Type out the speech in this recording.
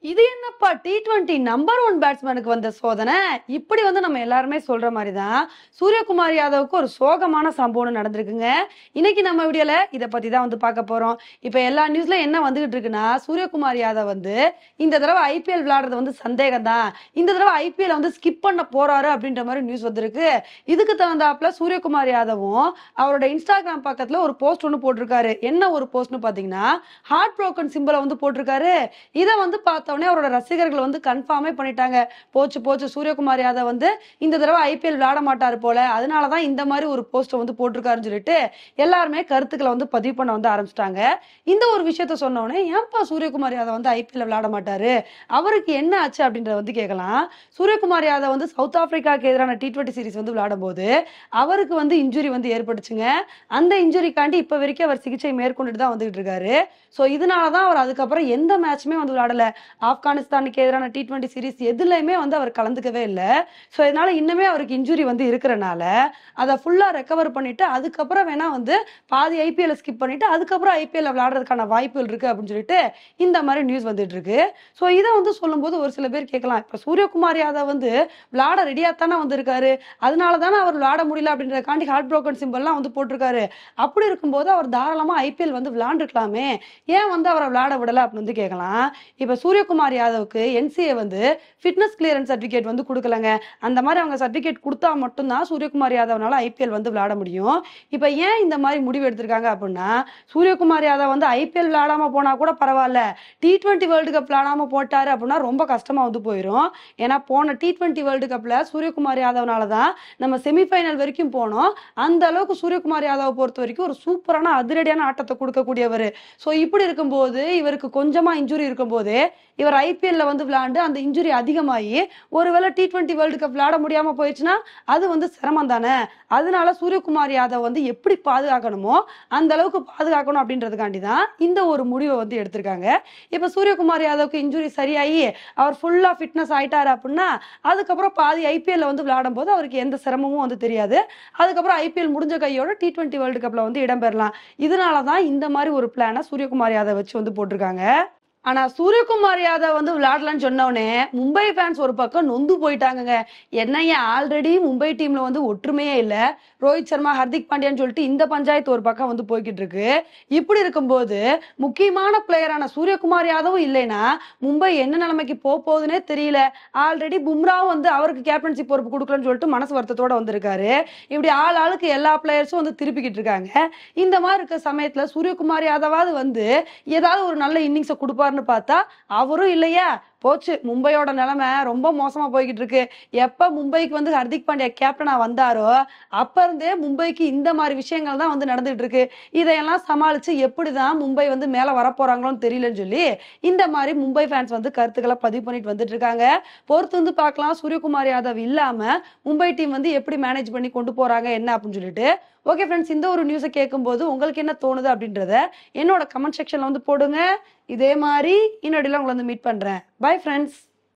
இது என்னப்பா T20 number 1 பேட்ஸ்மேனுக்கு வந்த சோதனை. இப்படி நம்ம எல்லாருமே சொல்ற மாதிரி தான் சூரியகுமார் யாதவுக்கு ஒரு சோகமான சம்பவம் நடந்திருக்குங்க. இன்னைக்கு நம்ம வீடியோல இத பத்தி தான் பார்க்க போறோம். இப்ப எல்லா நியூஸ்ல என்ன வந்துகிட்டு இருக்குன்னா, சூரியகுமார் யாதவ் இந்த தடவை ஐபிஎல் விளையாடுறது சந்தேகம் தான். இந்த தடவை ஐபிஎல் ஸ்கிப் பண்ண போறாரு அப்படின்ற மாதிரி நியூஸ் வந்திருக்கு. இதுக்கு தகுந்தாப்புல சூரியகுமார் யாதவும் அவரோட இன்ஸ்டாகிராம் பக்கத்துல ஒரு போஸ்ட் ஒன்று போட்டிருக்காரு. என்ன ஒரு போஸ்ட்னு பாத்தீங்கன்னா, ஹார்ட் ப்ரோக்கன் சிம்பிளை போட்டிருக்காரு. இதை பார்த்தவனே அவரோட ரசிகர்கள் கன்ஃபார்மே பண்ணிட்டாங்க. போச்சு போச்சு, சூரியகுமார் யாதவ் இந்த தடவை ஐபிஎல் விளையாட மாட்டாரு போல, அதனாலதான் இந்த மாதிரி ஒரு போஸ்ட் போட்டிருக்காருன்னு சொல்லிட்டு எல்லாருமே கருத்துக்களை பதிவு பண்ண ஆரம்பிச்சிட்டாங்க. இந்த ஒரு விஷயத்த சொன்னோடனே, ஏன்பா சூரியகுமார் யாதவ் ஐபிஎல் விளையாட மாட்டாரு, அவருக்கு என்ன ஆச்சு அப்படின்றத கேட்கலாம். சூரியகுமார் யாதவ் சவுத் ஆப்பிரிக்காவுக்கு எதிரான T20 சீரிஸ் விளையாடும் போது அவருக்கு இன்ஜுரி ஏற்பட்டுச்சுங்க. அந்த இன்ஜுரிக்காண்டி இப்ப வரைக்கும் அவர் சிகிச்சை மேற்கொண்டுட்டு தான் வந்துகிட்டு இருக்காரு. சோ இதனாலதான் அவர் அதுக்கப்புறம் எந்த மேட்சுமே விளையாடல. ஆப்கானிஸ்தானுக்கு எதிரான T20 சீரிஸ் எதுலையுமே அவர் கலந்துக்கவே இல்லை. சோ இதனால இன்னுமே அவருக்கு இன்ஜுரி இருக்கிறனால அதை ஃபுல்லா ரெக்கவர் பண்ணிட்டு அதுக்கப்புறம் வேணா பாதி ஐபிஎல் ஸ்கிப் பண்ணிட்டு அதுக்கப்புறம் ஐபிஎல் விளையாடுறதுக்கான வாய்ப்புகள் இருக்கு அப்படின்னு சொல்லிட்டு இந்த மாதிரி நியூஸ் வந்துட்டு இருக்கு. சோ இதை சொல்லும் போது ஒரு சில பேர் கேட்கலாம், இப்ப சூரியகுமார் யாதவ் விளையாட ரெடியா தானே வந்திருக்காரு, அதனாலதானே அவர் விளையாட முடியல அப்படின்றதுக்காண்டி ஹார்ட் ப்ரோக்கன் சிம்பிள்லாம் போட்டிருக்காரு. அப்படி இருக்கும்போது அவர் தாராளமா ஐபிஎல் விளையாண்டுருக்கலாமே, ஏன் அவரை விளையாட விடல அப்படின்னு கேட்கலாம். இப்ப சூரியகுமார் யாதவுக்கு என்சிஏ ஃபிட்னஸ் கிளியரன்ஸ் சர்டிபிகேட் கொடுக்கலங்க. அந்த மாதிரி அவங்க சர்டிபிகேட் கொடுத்தா மட்டும்தான் சூரியகுமார் யாதவ்னால ஐபிஎல் விளையாட முடியும். இப்ப ஏன் இந்த மாதிரி முடிவு எடுத்திருக்காங்க அப்படின்னா, சூரியகுமார் யாதவ் ஐபிஎல் விளையாடாம போனா கூட பரவாயில்ல, T20 வேர்ல்டு கப் விளையாடாம போட்டாரு அப்படின்னா ரொம்ப கஷ்டமா போயிடும். ஏன்னா போன T20 வேர்ல்டு கப்ல சூரியகுமார் யாதவ்னாலதான் நம்ம செமிஃபைனல் வரைக்கும் போனோம். அந்த அளவுக்கு சூரியகுமார் யாதவ் பொறுத்த வரைக்கும் ஒரு சூப்பரான அதிரடியான ஆட்டத்தை கொடுக்கக்கூடியவர். சோ இப்படி இருக்கும்போது இவருக்கு கொஞ்சமா இன்ஜுரி இருக்கும் போதே இவர் ஐபிஎல்ல விளையாண்டு அந்த இன்ஜுரி அதிகமாகி ஒருவேளை T20 வேர்ல்டு கப் விளையாட முடியாம போயிடுச்சுன்னா அது சிரமம் தானே. அதனால சூரியகுமார் யாதவ் எப்படி பாதுகாக்கணுமோ அந்த அளவுக்கு பாதுகாக்கணும் அப்படின்றதுக்காண்டி தான் இந்த ஒரு முடிவை எடுத்திருக்காங்க. இப்ப சூரியகுமார் யாதவுக்கு இன்ஜுரி சரியாகி அவர் ஃபுல்லா ஃபிட்னஸ் ஆயிட்டாரு அப்படின்னா அதுக்கப்புறம் பாதி ஐபிஎல்ல விளையாடும் போது அவருக்கு எந்த சிரமமும் தெரியாது. அதுக்கப்புறம் ஐபிஎல் முடிஞ்ச கையோட T20 வேர்ல்டு கப்ல இடம்பெறலாம். இதனாலதான் இந்த மாதிரி ஒரு பிளான சூரியகுமார் யாதவ் வச்சு போட்டிருக்காங்க. ஆனா சூரியகுமார் யாதவ் விளையாடலான்னு சொன்னவனே மும்பை ஃபேன்ஸ் ஒரு பக்கம் நொந்து போயிட்டாங்க. என்னையா ஆல்ரெடி மும்பை டீம்ல ஒற்றுமையே இல்ல, ரோஹித் சர்மா ஹர்திக் பாண்டியான்னு சொல்லிட்டு இந்த பஞ்சாயத்து ஒரு பக்கம் போய்கிட்டு இருக்கு. இப்படி இருக்கும்போது முக்கியமான பிளேயரான சூரியகுமார் யாதவும் இல்லைன்னா மும்பை என்ன நிலைமைக்கு போகுதுன்னே தெரியல. ஆல்ரெடி பும்ராவும் அவருக்கு கேப்டன்சி பொறுப்பு கொடுக்கலன்னு சொல்லிட்டு மனசு வருத்தத்தோட வந்திருக்காரு. இப்படி ஆளுக்கு எல்லா பிளேயர்ஸும் திருப்பிக்கிட்டு இருக்காங்க. இந்த மாதிரி இருக்க சமயத்துல சூரியகுமார் யாதவாவது ஏதாவது ஒரு நல்ல இன்னிங்ஸை கொடுப்பாரு பார்த்தா அவரும் இல்லையா. போச்சு, மும்பையோட நிலைமை ரொம்ப மோசமா போய்கிட்டு இருக்கு. எப்ப மும்பைக்கு ஹர்திக் பாண்டியா கேப்டனா வந்தாரோ அப்ப இருந்தே மும்பைக்கு இந்த மாதிரி விஷயங்கள் தான் நடந்துட்டு இருக்கு. இதையெல்லாம் சமாளிச்சு எப்படிதான் மும்பை மேல வரப்போறாங்களோன்னு தெரியலன்னு சொல்லி இந்த மாதிரி மும்பை ஃபேன்ஸ் கருத்துக்களை பதிவு பண்ணிட்டு வந்துட்டு இருக்காங்க. பொறுத்து பார்க்கலாம் சூரியகுமார் யாதவ் இல்லாம மும்பை டீம் எப்படி மேனேஜ் பண்ணி கொண்டு போறாங்க என்ன அப்படின்னு சொல்லிட்டு. ஓகே ஃப்ரெண்ட்ஸ், இந்த ஒரு நியூஸை கேட்கும்போது உங்களுக்கு என்ன தோணுது அப்படின்றத என்னோட கமெண்ட் செக்ஷன்ல போடுங்க. இதே மாதிரி இன்னொடிலாம் உங்களை மீட் பண்றேன். Bye friends.